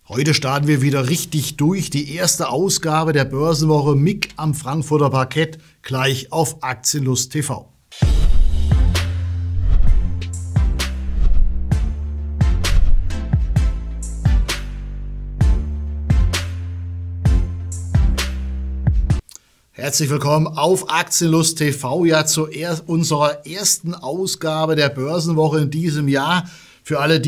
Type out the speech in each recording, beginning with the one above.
Heute starten wir wieder richtig durch. Die erste Ausgabe der Börsenwoche MIC am Frankfurter Parkett, gleich auf Aktienlust TV. Herzlich willkommen auf Aktienlust TV, ja zu unserer ersten Ausgabe der Börsenwoche in diesem Jahr. Für alle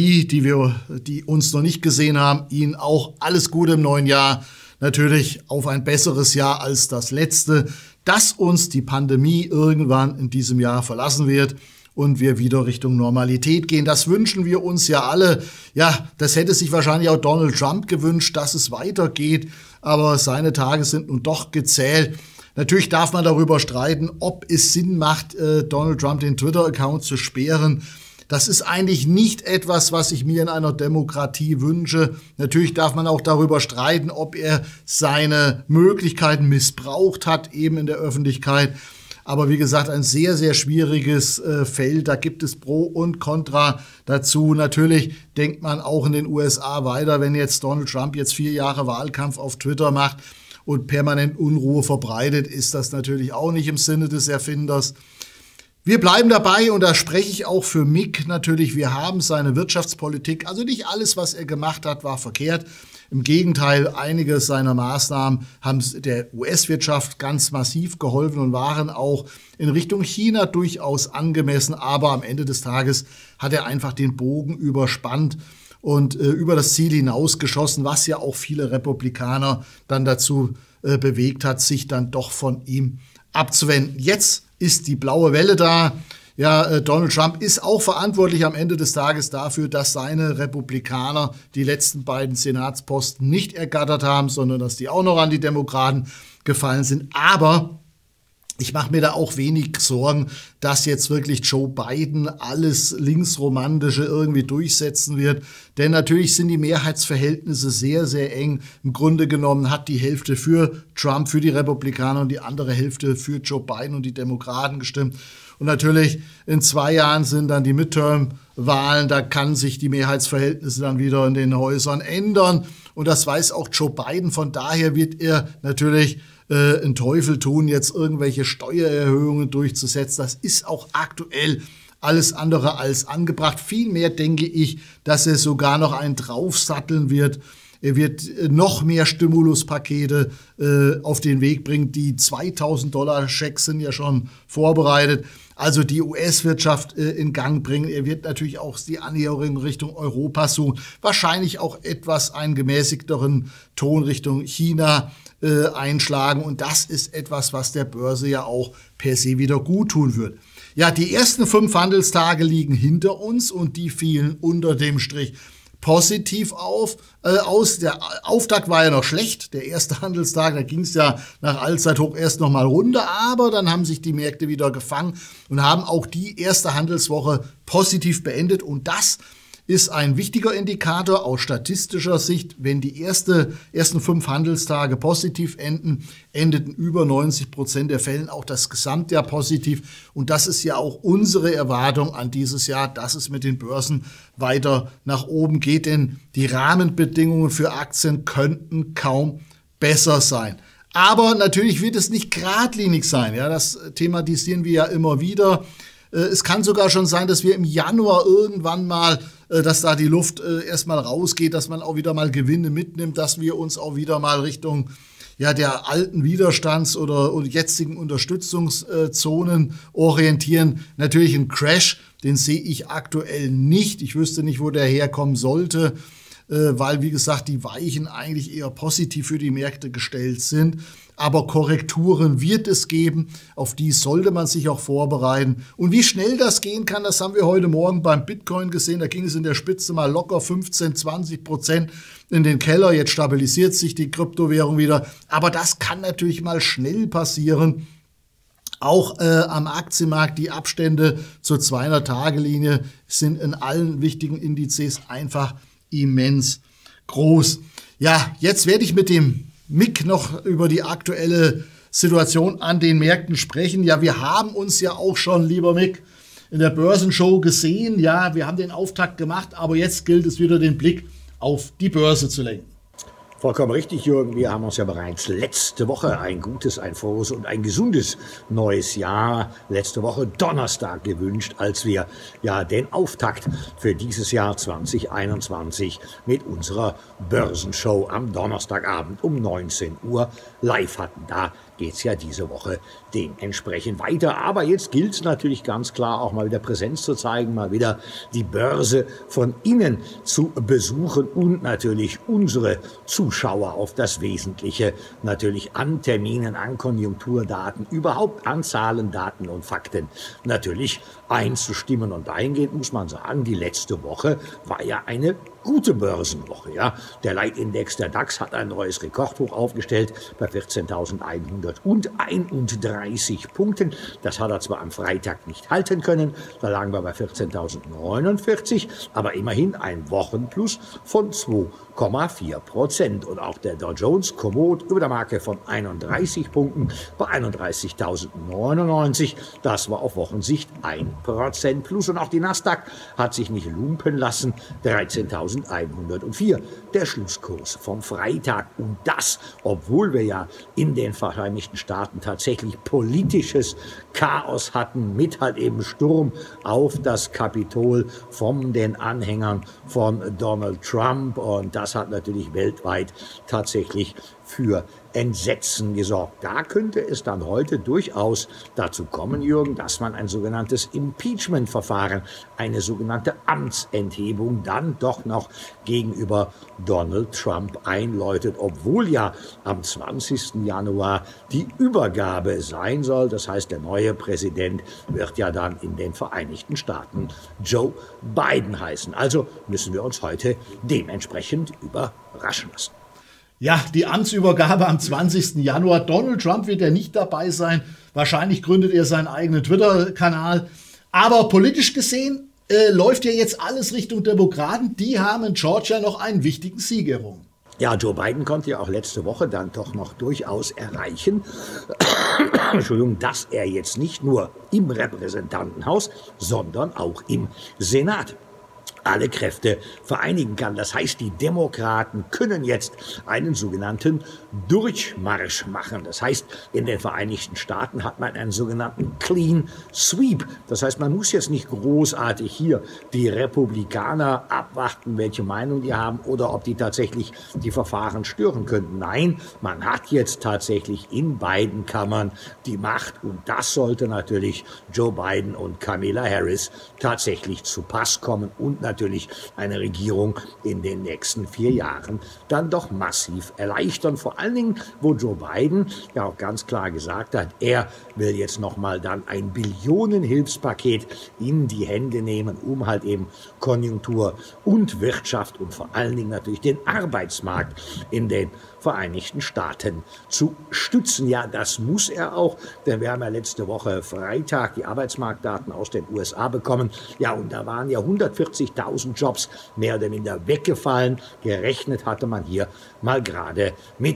die uns noch nicht gesehen haben, Ihnen auch alles Gute im neuen Jahr. Natürlich auf ein besseres Jahr als das letzte, dass uns die Pandemie irgendwann in diesem Jahr verlassen wird und wir wieder Richtung Normalität gehen. Das wünschen wir uns ja alle. Ja, das hätte sich wahrscheinlich auch Donald Trump gewünscht, dass es weitergeht, aber seine Tage sind nun doch gezählt. Natürlich darf man darüber streiten, ob es Sinn macht, Donald Trump den Twitter-Account zu sperren. Das ist eigentlich nicht etwas, was ich mir in einer Demokratie wünsche. Natürlich darf man auch darüber streiten, ob er seine Möglichkeiten missbraucht hat, eben in der Öffentlichkeit. Aber wie gesagt, ein sehr, sehr schwieriges Feld. Da gibt es Pro und Contra dazu. Natürlich denkt man auch in den USA weiter, wenn jetzt Donald Trump jetzt 4 Jahre Wahlkampf auf Twitter macht und permanent Unruhe verbreitet, ist das natürlich auch nicht im Sinne des Erfinders. Wir bleiben dabei und da spreche ich auch für MIC natürlich. Wir haben seine Wirtschaftspolitik, also nicht alles, was er gemacht hat, war verkehrt. Im Gegenteil, einige seiner Maßnahmen haben der US-Wirtschaft ganz massiv geholfen und waren auch in Richtung China durchaus angemessen. Aber am Ende des Tages hat er einfach den Bogen überspannt und über das Ziel hinausgeschossen, was ja auch viele Republikaner dann dazu bewegt hat, sich dann doch von ihm abzuwenden. Jetzt ist die blaue Welle da. Ja, Donald Trump ist auch verantwortlich am Ende des Tages dafür, dass seine Republikaner die letzten beiden Senatsposten nicht ergattert haben, sondern dass die auch noch an die Demokraten gefallen sind. Aber ich mache mir da auch wenig Sorgen, dass jetzt wirklich Joe Biden alles Linksromantische irgendwie durchsetzen wird. Denn natürlich sind die Mehrheitsverhältnisse sehr, sehr eng. Im Grunde genommen hat die Hälfte für Trump, für die Republikaner und die andere Hälfte für Joe Biden und die Demokraten gestimmt. Und natürlich in 2 Jahren sind dann die Midterm-Wahlen. Da kann sich die Mehrheitsverhältnisse dann wieder in den Häusern ändern. Und das weiß auch Joe Biden. Von daher wird er natürlich einen Teufel tun, jetzt irgendwelche Steuererhöhungen durchzusetzen. Das ist auch aktuell alles andere als angebracht. Vielmehr denke ich, dass er sogar noch einen draufsatteln wird. Er wird noch mehr Stimuluspakete auf den Weg bringen. Die $2.000-Schecks sind ja schon vorbereitet. Also die US-Wirtschaft in Gang bringen. Er wird natürlich auch die Annäherung in Richtung Europa suchen. Wahrscheinlich auch etwas einen gemäßigteren Ton Richtung China einschlagen. Und das ist etwas, was der Börse ja auch per se wieder gut tun wird. Ja, die ersten 5 Handelstage liegen hinter uns und die fielen unter dem Strich positiv aus. Der Auftakt war ja noch schlecht, der erste Handelstag, da ging es ja nach Allzeithoch erst noch mal runter, aber dann haben sich die Märkte wieder gefangen und haben auch die erste Handelswoche positiv beendet und das ist ein wichtiger Indikator aus statistischer Sicht. Wenn die ersten 5 Handelstage positiv enden, endeten über 90% der Fällen auch das Gesamtjahr positiv. Und das ist ja auch unsere Erwartung an dieses Jahr, dass es mit den Börsen weiter nach oben geht. Denn die Rahmenbedingungen für Aktien könnten kaum besser sein. Aber natürlich wird es nicht geradlinig sein. Ja, das thematisieren wir ja immer wieder. Es kann sogar schon sein, dass wir im Januar irgendwann mal, dass da die Luft erstmal rausgeht, dass man auch wieder mal Gewinne mitnimmt, dass wir uns auch wieder mal Richtung der alten Widerstands- oder jetzigen Unterstützungszonen orientieren. Natürlich ein Crash, den sehe ich aktuell nicht. Ich wüsste nicht, wo der herkommen sollte, weil, wie gesagt, die Weichen eigentlich eher positiv für die Märkte gestellt sind. Aber Korrekturen wird es geben, auf die sollte man sich auch vorbereiten. Und wie schnell das gehen kann, das haben wir heute Morgen beim Bitcoin gesehen. Da ging es in der Spitze mal locker 15-20% in den Keller. Jetzt stabilisiert sich die Kryptowährung wieder. Aber das kann natürlich mal schnell passieren. Auch am Aktienmarkt, die Abstände zur 200-Tage-Linie sind in allen wichtigen Indizes einfach immens groß. Ja, jetzt werde ich mit dem MIC noch über die aktuelle Situation an den Märkten sprechen. Ja, wir haben uns ja auch schon, lieber MIC, in der Börsenshow gesehen. Ja, wir haben den Auftakt gemacht, aber jetzt gilt es wieder, den Blick auf die Börse zu lenken. Vollkommen richtig, Jürgen. Wir haben uns ja bereits letzte Woche ein gutes, ein frohes und ein gesundes neues Jahr letzte Woche Donnerstag gewünscht, als wir ja den Auftakt für dieses Jahr 2021 mit unserer Börsenshow am Donnerstagabend um 19 Uhr live hatten. Da geht's ja diese Woche dementsprechend weiter. Aber jetzt gilt es natürlich ganz klar, auch mal wieder Präsenz zu zeigen, mal wieder die Börse von innen zu besuchen und natürlich unsere Zuschauer auf das Wesentliche natürlich an Terminen, an Konjunkturdaten, überhaupt an Zahlen, Daten und Fakten natürlich einzustimmen. Und dahingehend muss man sagen, die letzte Woche war ja eine gute Börsenwoche. Ja. Der Leitindex der DAX hat ein neues Rekordhoch aufgestellt bei 14.131 Punkten. Das hat er zwar am Freitag nicht halten können, da lagen wir bei 14.049, aber immerhin ein Wochenplus von 2,4%. Und auch der Dow Jones kommod über der Marke von 31 Punkten bei 31.099. Das war auf Wochensicht 1% plus. Und auch die Nasdaq hat sich nicht lumpen lassen, 13.104. Der Schlusskurs vom Freitag. Und das, obwohl wir ja in den Vereinigten Staaten tatsächlich politisches Chaos hatten, mit halt eben Sturm auf das Kapitol von den Anhängern von Donald Trump. Und das hat natürlich weltweit tatsächlich für Entsetzen gesorgt. Da könnte es dann heute durchaus dazu kommen, Jürgen, dass man ein sogenanntes Impeachment-Verfahren, eine sogenannte Amtsenthebung dann doch noch gegenüber Donald Trump einläutet, obwohl ja am 20. Januar die Übergabe sein soll. Das heißt, der neue Präsident wird ja dann in den Vereinigten Staaten Joe Biden heißen. Also müssen wir uns heute dementsprechend überraschen lassen. Ja, die Amtsübergabe am 20. Januar. Donald Trump wird ja nicht dabei sein. Wahrscheinlich gründet er seinen eigenen Twitter-Kanal. Aber politisch gesehen läuft ja jetzt alles Richtung Demokraten. Die haben in Georgia noch einen wichtigen Sieg errungen. Ja, Joe Biden konnte ja auch letzte Woche dann doch noch durchaus erreichen, Entschuldigung, dass er jetzt nicht nur im Repräsentantenhaus, sondern auch im Senat alle Kräfte vereinigen kann. Das heißt, die Demokraten können jetzt einen sogenannten Durchmarsch machen. Das heißt, in den Vereinigten Staaten hat man einen sogenannten Clean Sweep. Das heißt, man muss jetzt nicht großartig hier die Republikaner abwarten, welche Meinung die haben oder ob die tatsächlich die Verfahren stören könnten. Nein, man hat jetzt tatsächlich in beiden Kammern die Macht und das sollte natürlich Joe Biden und Kamala Harris tatsächlich zu Pass kommen und natürlich eine Regierung in den nächsten 4 Jahren dann doch massiv erleichtern. Vor allen Dingen, wo Joe Biden ja auch ganz klar gesagt hat, er will jetzt nochmal dann ein Billionenhilfspaket in die Hände nehmen, um halt eben Konjunktur und Wirtschaft und vor allen Dingen natürlich den Arbeitsmarkt in den Vereinigten Staaten zu stützen. Ja, das muss er auch, denn wir haben ja letzte Woche Freitag die Arbeitsmarktdaten aus den USA bekommen. Ja, und da waren ja 140.000 Jobs mehr oder minder weggefallen. Gerechnet hatte man hier mal gerade mit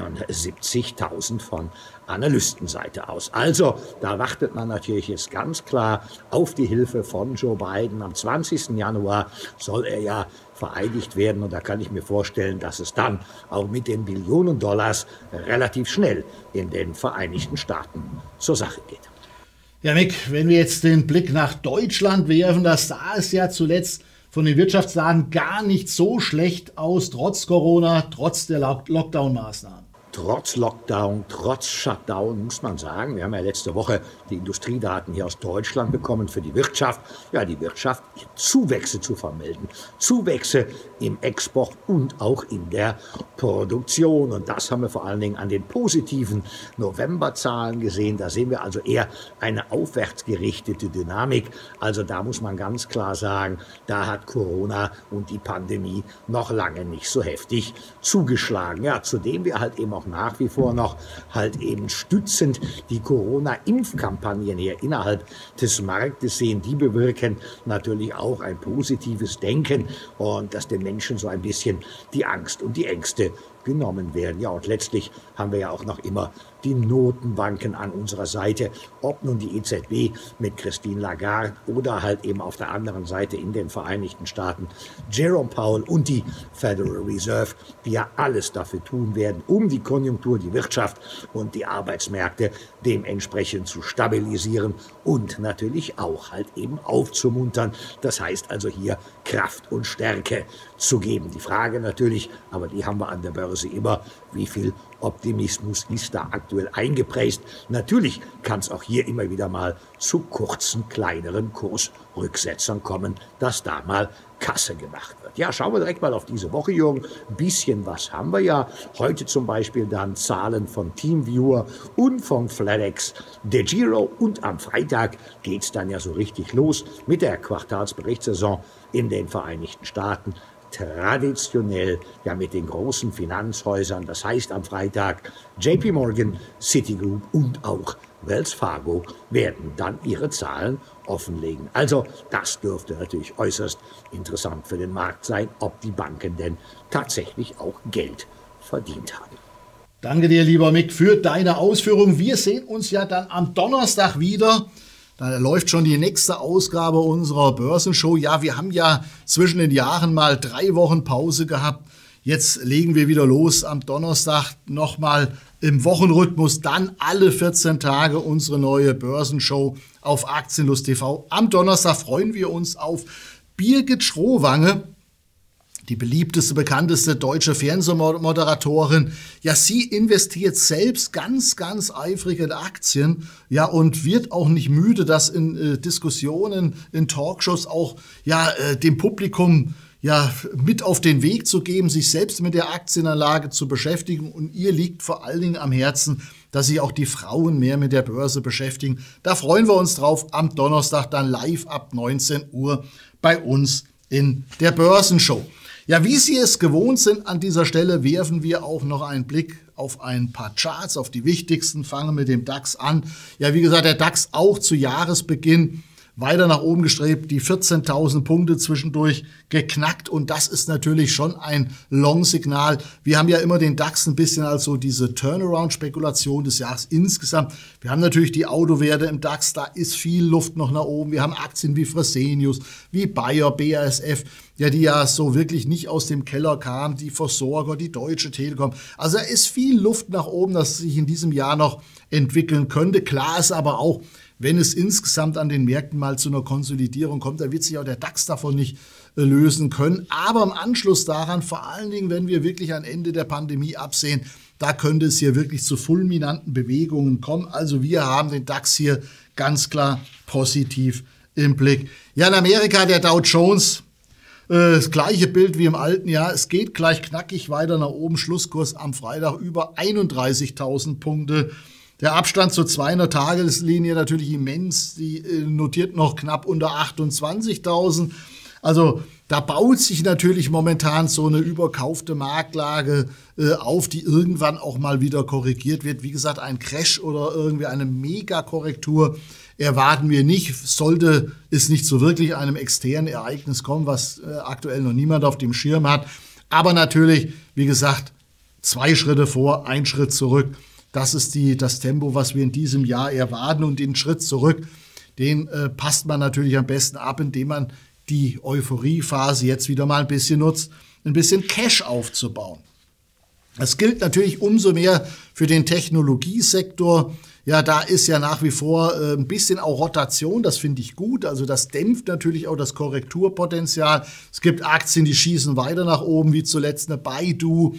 71.000 von Analystenseite aus. Also, da wartet man natürlich jetzt ganz klar auf die Hilfe von Joe Biden. Am 20. Januar soll er ja vereidigt werden und da kann ich mir vorstellen, dass es dann auch mit den Billionen Dollars relativ schnell in den Vereinigten Staaten zur Sache geht. Ja, Mick, wenn wir jetzt den Blick nach Deutschland werfen, da sah es ja zuletzt von den Wirtschaftslagen gar nicht so schlecht aus, trotz Corona, trotz der Lockdown-Maßnahmen. Trotz Lockdown, trotz Shutdown, muss man sagen. Wir haben ja letzte Woche die Industriedaten hier aus Deutschland bekommen für die Wirtschaft. Ja, die Wirtschaft Zuwächse zu vermelden. Zuwächse im Export und auch in der Produktion. Und das haben wir vor allen Dingen an den positiven Novemberzahlen gesehen. Da sehen wir also eher eine aufwärtsgerichtete Dynamik. Also da muss man ganz klar sagen, da hat Corona und die Pandemie noch lange nicht so heftig zugeschlagen. Ja, zudem wir halt eben auch nach wie vor noch halt eben stützend die Corona-Impfkampagnen hier innerhalb des Marktes sehen. Die bewirken natürlich auch ein positives Denken und dass den Menschen so ein bisschen die Angst und die Ängste genommen werden. Ja, und letztlich haben wir ja auch noch immer die Notenbanken an unserer Seite, ob nun die EZB mit Christine Lagarde oder halt eben auf der anderen Seite in den Vereinigten Staaten Jerome Powell und die Federal Reserve, die ja alles dafür tun werden, um die Konjunktur, die Wirtschaft und die Arbeitsmärkte dementsprechend zu stabilisieren und natürlich auch halt eben aufzumuntern. Das heißt also hier Kraft und Stärke zu geben. Die Frage natürlich, aber die haben wir an der Börse immer, wie viel Optimismus ist da aktuell eingeprägt. Natürlich kann es auch hier immer wieder mal zu kurzen, kleineren Kursrücksetzern kommen, dass da mal Kasse gemacht wird. Ja, schauen wir direkt mal auf diese Woche, Jürgen. Ein bisschen was haben wir ja. Heute zum Beispiel dann Zahlen von TeamViewer und von FedEx, DeGiro. Und am Freitag geht es dann ja so richtig los mit der Quartalsberichtssaison in den Vereinigten Staaten. Traditionell ja mit den großen Finanzhäusern, das heißt am Freitag JP Morgan, Citigroup und auch Wells Fargo werden dann ihre Zahlen offenlegen. Also das dürfte natürlich äußerst interessant für den Markt sein, ob die Banken denn tatsächlich auch Geld verdient haben. Danke dir, lieber Mick, für deine Ausführungen. Wir sehen uns ja dann am Donnerstag wieder. Da läuft schon die nächste Ausgabe unserer Börsenshow. Ja, wir haben ja zwischen den Jahren mal 3 Wochen Pause gehabt. Jetzt legen wir wieder los am Donnerstag nochmal im Wochenrhythmus. Dann alle 14 Tage unsere neue Börsenshow auf Aktienlust TV. Am Donnerstag freuen wir uns auf Birgit Schrowange, die beliebteste, bekannteste deutsche Fernsehmoderatorin. Ja, sie investiert selbst ganz, ganz eifrig in Aktien. Ja, und wird auch nicht müde, das in Diskussionen, in Talkshows auch dem Publikum mit auf den Weg zu geben, sich selbst mit der Aktienanlage zu beschäftigen. Und ihr liegt vor allen Dingen am Herzen, dass sich auch die Frauen mehr mit der Börse beschäftigen. Da freuen wir uns drauf. Am Donnerstag dann live ab 19 Uhr bei uns in der Börsenshow. Ja, wie Sie es gewohnt sind an dieser Stelle, werfen wir auch noch einen Blick auf ein paar Charts, auf die wichtigsten, fangen mit dem DAX an. Ja, wie gesagt, der DAX auch zu Jahresbeginn weiter nach oben gestrebt, die 14.000 Punkte zwischendurch geknackt und das ist natürlich schon ein Long-Signal. Wir haben ja immer den DAX ein bisschen als so diese Turnaround-Spekulation des Jahres insgesamt. Wir haben natürlich die Autowerte im DAX, da ist viel Luft noch nach oben. Wir haben Aktien wie Fresenius, wie Bayer, BASF, ja, die ja so wirklich nicht aus dem Keller kamen, die Versorger, die Deutsche Telekom. Also da ist viel Luft nach oben, das sich in diesem Jahr noch entwickeln könnte. Klar ist aber auch, wenn es insgesamt an den Märkten mal zu einer Konsolidierung kommt, da wird sich auch der DAX davon nicht lösen können. Aber im Anschluss daran, vor allen Dingen, wenn wir wirklich ein Ende der Pandemie absehen, da könnte es hier wirklich zu fulminanten Bewegungen kommen. Also wir haben den DAX hier ganz klar positiv im Blick. Ja, in Amerika der Dow Jones, das gleiche Bild wie im alten Jahr. Es geht gleich knackig weiter nach oben. Schlusskurs am Freitag über 31.000 Punkte. Der Abstand zur 200-Tageslinie natürlich immens. Die notiert noch knapp unter 28.000. Also da baut sich natürlich momentan so eine überkaufte Marktlage auf, die irgendwann auch mal wieder korrigiert wird. Wie gesagt, ein Crash oder irgendwie eine Megakorrektur erwarten wir nicht. Sollte es nicht so wirklich einem externen Ereignis kommen, was aktuell noch niemand auf dem Schirm hat. Aber natürlich, wie gesagt, 2 Schritte vor, 1 Schritt zurück. Das ist das Tempo, was wir in diesem Jahr erwarten. Und den Schritt zurück, den passt man natürlich am besten ab, indem man die Euphoriephase jetzt wieder mal ein bisschen nutzt, ein bisschen Cash aufzubauen. Das gilt natürlich umso mehr für den Technologiesektor. Ja, da ist ja nach wie vor ein bisschen auch Rotation, das finde ich gut. Also das dämpft natürlich auch das Korrekturpotenzial. Es gibt Aktien, die schießen weiter nach oben, wie zuletzt eine Baidu.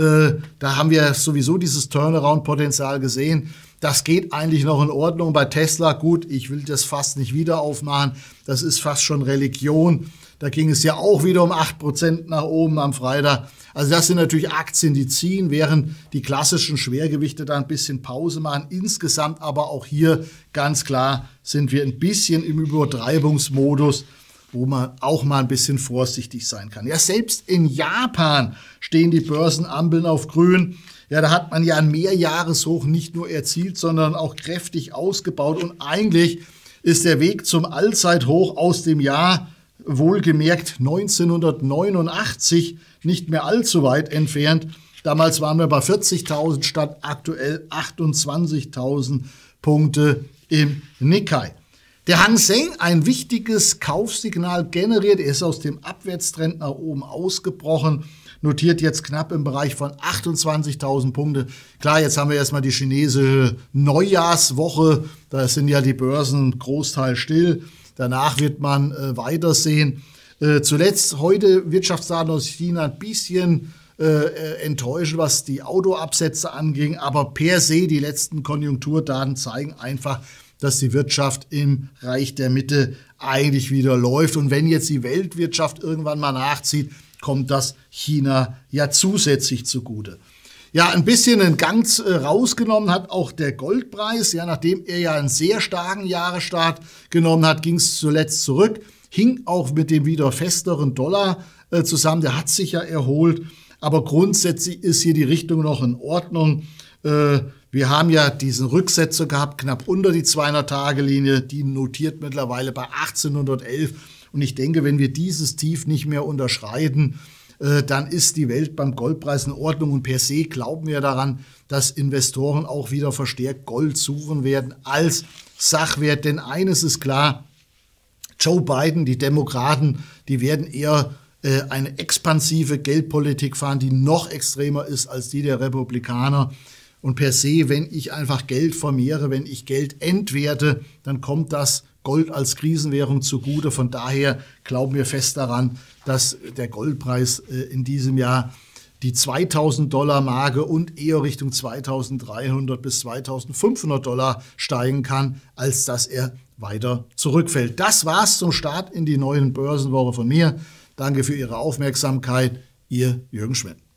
Da haben wir sowieso dieses Turnaround-Potenzial gesehen. Das geht eigentlich noch in Ordnung. Bei Tesla, gut, ich will das fast nicht wieder aufmachen. Das ist fast schon Religion. Da ging es ja auch wieder um 8% nach oben am Freitag. Also das sind natürlich Aktien, die ziehen, während die klassischen Schwergewichte da ein bisschen Pause machen. Insgesamt aber auch hier ganz klar sind wir ein bisschen im Übertreibungsmodus, wo man auch mal ein bisschen vorsichtig sein kann. Ja, selbst in Japan stehen die Börsenampeln auf grün. Ja, da hat man ja ein Mehrjahreshoch nicht nur erzielt, sondern auch kräftig ausgebaut. Und eigentlich ist der Weg zum Allzeithoch aus dem Jahr wohlgemerkt 1989 nicht mehr allzu weit entfernt. Damals waren wir bei 40.000 statt aktuell 28.000 Punkte im Nikkei. Der Hang Seng, ein wichtiges Kaufsignal generiert, er ist aus dem Abwärtstrend nach oben ausgebrochen, notiert jetzt knapp im Bereich von 28.000 Punkte. Klar, jetzt haben wir erstmal die chinesische Neujahrswoche, da sind ja die Börsen Großteil still, danach wird man weitersehen. Zuletzt heute Wirtschaftsdaten aus China ein bisschen enttäuschend, was die Autoabsätze anging, aber per se die letzten Konjunkturdaten zeigen einfach, dass die Wirtschaft im Reich der Mitte eigentlich wieder läuft. Und wenn jetzt die Weltwirtschaft irgendwann mal nachzieht, kommt das China ja zusätzlich zugute. Ja, ein bisschen einen Gang rausgenommen hat auch der Goldpreis. Ja, nachdem er ja einen sehr starken Jahresstart genommen hat, ging es zuletzt zurück. Hing auch mit dem wieder festeren Dollar zusammen. Der hat sich ja erholt. Aber grundsätzlich ist hier die Richtung noch in Ordnung. Wir haben ja diesen Rücksetzer gehabt, knapp unter die 200-Tage-Linie. Die notiert mittlerweile bei 1811. Und ich denke, wenn wir dieses Tief nicht mehr unterschreiten, dann ist die Welt beim Goldpreis in Ordnung. Und per se glauben wir daran, dass Investoren auch wieder verstärkt Gold suchen werden als Sachwert. Denn eines ist klar, Joe Biden, die Demokraten, die werden eher eine expansive Geldpolitik fahren, die noch extremer ist als die der Republikaner. Und per se, wenn ich einfach Geld vermehre, wenn ich Geld entwerte, dann kommt das Gold als Krisenwährung zugute. Von daher glauben wir fest daran, dass der Goldpreis in diesem Jahr die $2.000-Marke und eher Richtung 2.300 bis 2.500 Dollar steigen kann, als dass er weiter zurückfällt. Das war's zum Start in die neue Börsenwoche von mir. Danke für Ihre Aufmerksamkeit. Ihr Jürgen Schmidt.